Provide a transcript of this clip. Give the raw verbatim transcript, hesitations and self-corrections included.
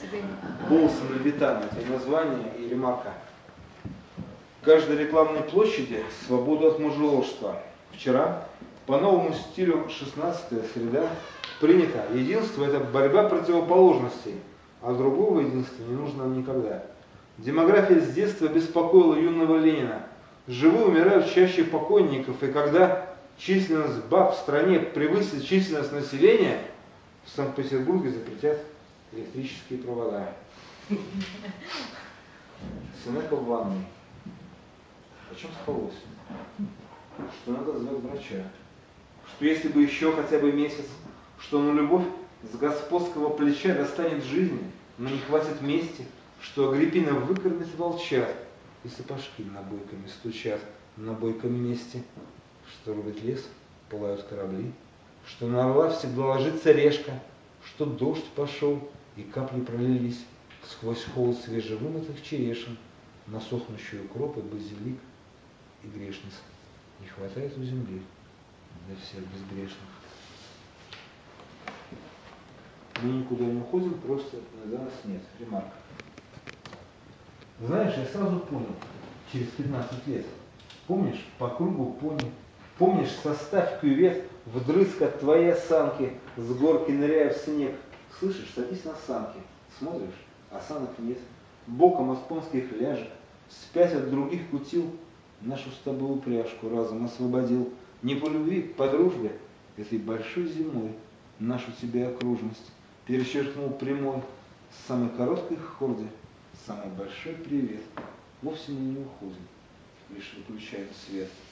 Болсом и Витана, это название и ремарка. В каждой рекламной площади свободу от мужеложства. Вчера по новому стилю шестнадцатая среда принято. Единство – это борьба противоположностей, а другого единства не нужно нам никогда. Демография с детства беспокоила юного Ленина. Живые умирают чаще покойников, и когда численность баб в стране превысит численность населения, в Санкт-Петербурге запретят электрические провода. Синека в ванной. О чем спалось? Что надо звать врача. Что если бы еще хотя бы месяц, что на любовь с господского плеча достанет жизни, но не хватит мести, что Агриппина выкормит волчат, и сапожки набойками стучат на бойком месте, что рубит лес, пылают корабли, что на орла всегда ложится решка, что дождь пошел, и капли пролились сквозь холод свежевымытых черешин на сохнущую укроп и базилик, и грешниц не хватает у земли для всех безгрешных. Мы никуда не уходим, просто иногда нас нет. Ремарка. Знаешь, я сразу понял, через пятнадцать лет. Помнишь, по кругу пони. Помнишь, составь кювет, вдрызг от твоей осанки, с горки ныряя в снег. Слышишь, садись на санки. Смотришь, осанок нет. Боком от конских ляжек, спять от других кутил, нашу с тобой упряжку разом освободил. Не по любви, по дружбе, этой большой зимой нашу тебе окружность перечеркнул прямой с самой короткой хорды. Самый большой привет. Вовсе мы не уходим, лишь выключаем свет.